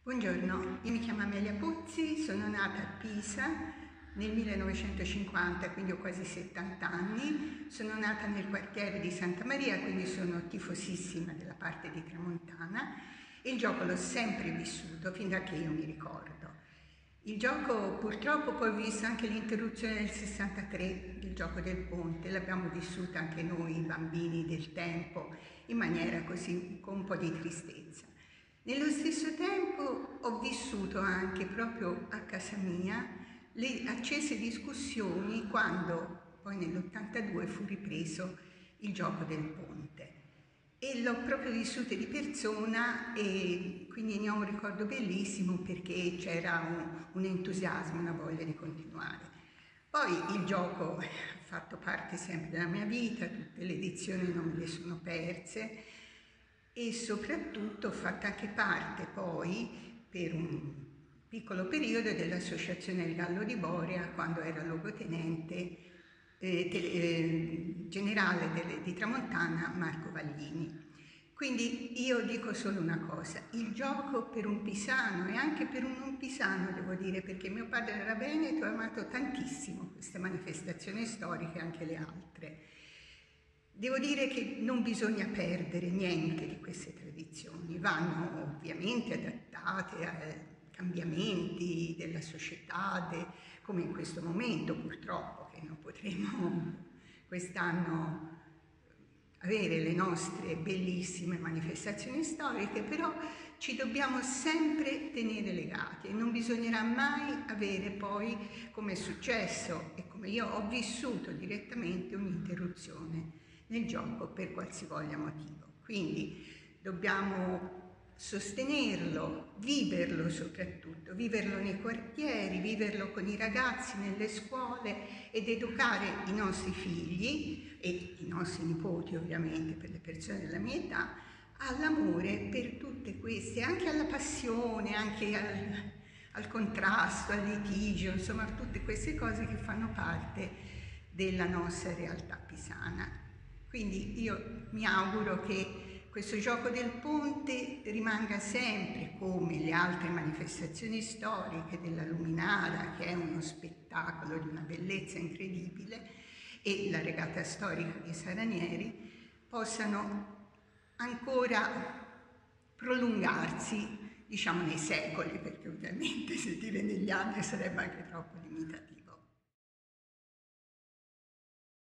Buongiorno, io mi chiamo Amelia Pozzi, sono nata a Pisa nel 1950, quindi ho quasi 70 anni. Sono nata nel quartiere di Santa Maria, quindi sono tifosissima della parte di Tramontana e il gioco l'ho sempre vissuto fin da che io mi ricordo. Il gioco purtroppo poi ho visto anche l'interruzione del 63, il gioco del ponte, l'abbiamo vissuta anche noi bambini del tempo in maniera così con un po' di tristezza. Nello stesso tempo ho vissuto anche proprio a casa mia le accese discussioni quando poi nell'82 fu ripreso il gioco del ponte e l'ho proprio vissuto di persona e quindi ne ho un ricordo bellissimo perché c'era un entusiasmo, una voglia di continuare. Poi il gioco ha fatto parte sempre della mia vita, tutte le edizioni non me le sono perse e soprattutto ho fatto anche parte poi per un piccolo periodo dell'Associazione Il Gallo di Borea quando era luogotenente generale di Tramontana Marco Vaglini. Quindi io dico solo una cosa, il gioco per un pisano e anche per un non pisano devo dire, perché mio padre era veneto e ha amato tantissimo queste manifestazioni storiche e anche le altre. Devo dire che non bisogna perdere niente di queste tradizioni, vanno ovviamente adattate ai cambiamenti della società, come in questo momento purtroppo, che non potremo quest'anno avere le nostre bellissime manifestazioni storiche, però ci dobbiamo sempre tenere legati e non bisognerà mai avere poi, come è successo e come io ho vissuto direttamente, un'interruzione nel gioco per qualsivoglia motivo. Quindi dobbiamo sostenerlo, viverlo soprattutto, viverlo nei quartieri, viverlo con i ragazzi nelle scuole ed educare i nostri figli e i nostri nipoti ovviamente per le persone della mia età all'amore per tutte queste, anche alla passione, anche al contrasto, al litigio, insomma tutte queste cose che fanno parte della nostra realtà pisana. Quindi io mi auguro che questo gioco del ponte rimanga sempre, come le altre manifestazioni storiche della Luminara, che è uno spettacolo di una bellezza incredibile, e la regata storica di Saranieri, possano ancora prolungarsi, diciamo, nei secoli, perché ovviamente se dire negli anni sarebbe anche troppo limitativo.